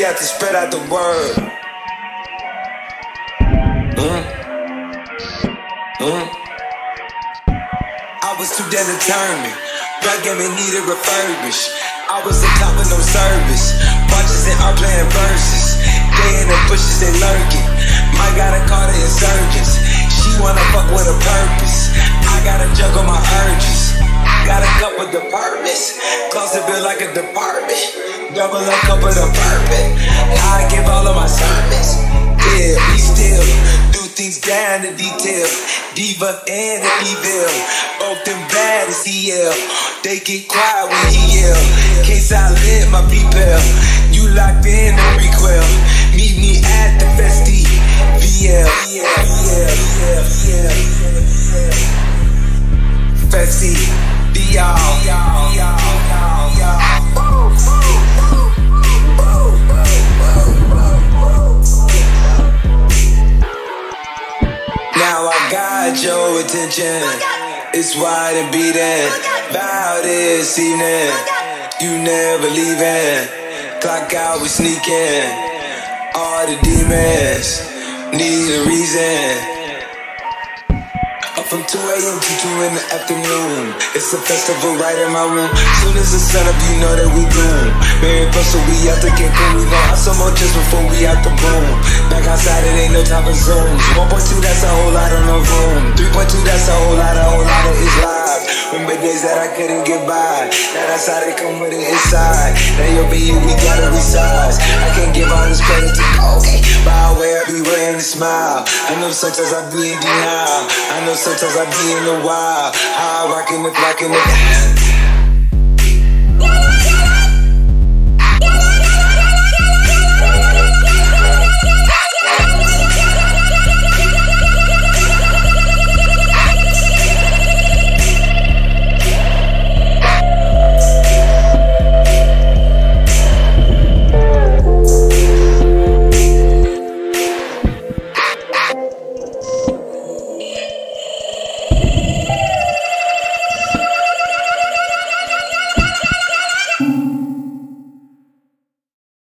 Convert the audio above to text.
We have to spread out the word. I was too damn determined. Rap game needed refurbish. I was the top of no service. Watches and art playing verses. They in the bushes, they lurking. I got a call to insurgents. She wanna fuck with a purpose. I gotta juggle my urges. Got a cup with the purpose. Close the bill like a department. Double a cup of the purpose. I give all of my sermons. Yeah, we still do things down to detail. Diva and the evil. Both them bad as EL. They get quiet when he yell. Case I lit my people. You locked in the recoil. Meet me at the festy. VL. Festy. Be y'all. Now I got your attention. It's wide and beating. Vow this evening. You never leaving. Clock out, we sneaking. All the demons need a reason. Up from 2 a.m. to 2 in the afternoon. It's a festival right in my room. Soon as the sun up, you know that we bloom. Merry Buster, we out the Cancun. We gon' have some more just before we out the boom. Back outside, it ain't no time for zooms. 1.2, that's a whole lot of no room. 3.2, that's a whole lot of it's live. Remember days that I couldn't get by. Now that's how they come with it inside. Now your baby, we gotta resize. I can't give all this credit to Kobe, but I wear everywhere and smile. I know sometimes I be in denial. I know sometimes I be in the wild. How I rockin' the